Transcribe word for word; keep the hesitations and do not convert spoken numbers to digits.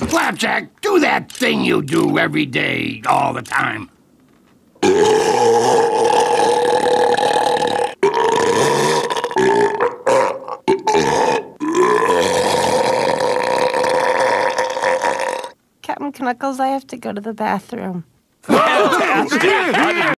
Flapjack, do that thing you do every day, all the time. Captain Knuckles, I have to go to the bathroom. Fantastic!